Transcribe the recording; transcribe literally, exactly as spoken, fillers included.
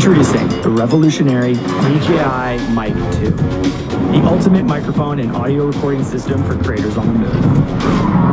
Introducing the revolutionary D J Mic two, the ultimate microphone and audio recording system for creators on the move.